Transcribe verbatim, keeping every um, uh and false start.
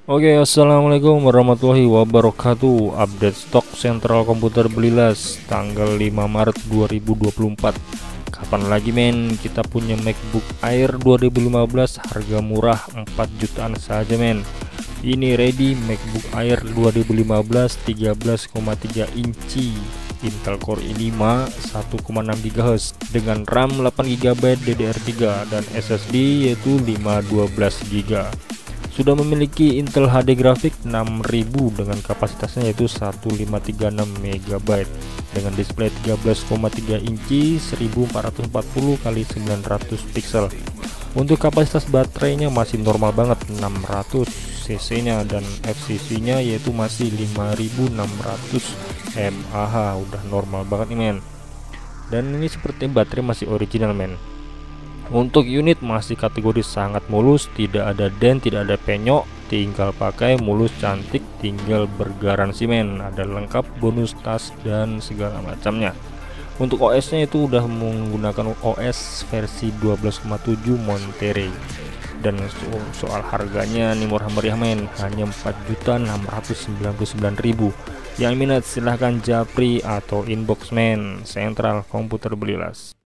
Oke, assalamualaikum warahmatullahi wabarakatuh. Update stok sentral komputer Belilas tanggal lima Maret dua ribu dua puluh empat. Kapan lagi men, kita punya MacBook Air dua ribu lima belas harga murah empat jutaan saja men. Ini ready MacBook Air dua ribu lima belas tiga belas koma tiga inci, Intel Core i lima satu koma enam gigahertz dengan RAM delapan giga byte D D R tiga dan S S D yaitu lima dua belas giga. Sudah memiliki Intel H D grafik enam ribu dengan kapasitasnya yaitu seribu lima ratus tiga puluh enam mega byte dengan display tiga belas koma tiga inci seribu empat ratus empat puluh kali sembilan ratus pixel. Untuk kapasitas baterainya masih normal banget enam ratus cc nya dan F C C nya yaitu masih lima ribu enam ratus mAh, udah normal banget nih men. Dan ini seperti baterai masih original men. Untuk unit masih kategori sangat mulus, tidak ada dent, tidak ada penyok, tinggal pakai mulus cantik, tinggal bergaransi men. Ada lengkap bonus tas dan segala macamnya. Untuk O S nya itu udah menggunakan O S versi dua belas koma tujuh Monterey. Dan so soal harganya nih murah meriah men, hanya empat juta enam ratus sembilan puluh sembilan ribu. Yang minat silahkan japri atau inbox men. Sentral Komputer Belilas.